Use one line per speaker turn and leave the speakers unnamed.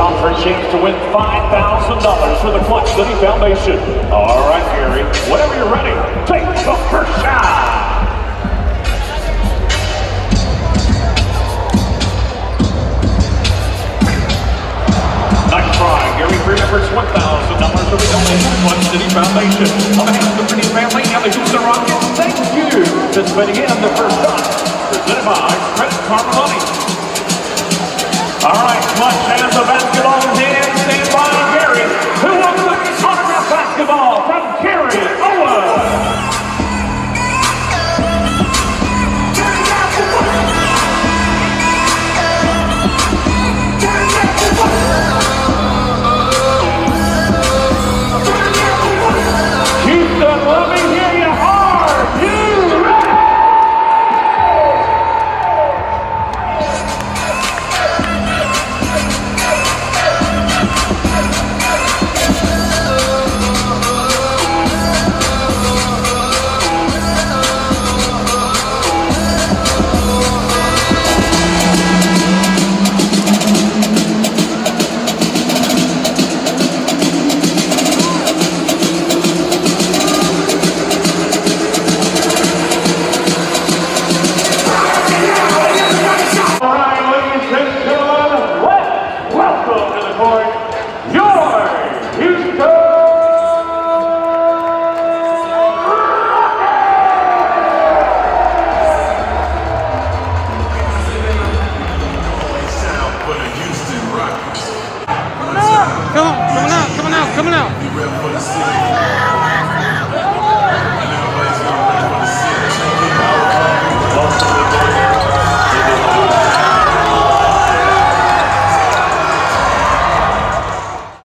offer a chance to win $5,000 for the Clutch City Foundation. All right, Gary, whenever you're ready, take the first shot. Nice try, Gary. Remembers $1,000 for the donation to Clutch City Foundation. On behalf of the Pretty family and the Houston Rockets, thank you for spending in the first shot. Presented by Credit Karma Money. All right, Clutch has the basketball in hand. Stand by, Gary, who wants the autograph basketball from Gary Owen. Houston, let me hear you hard. You ready?
Coming out.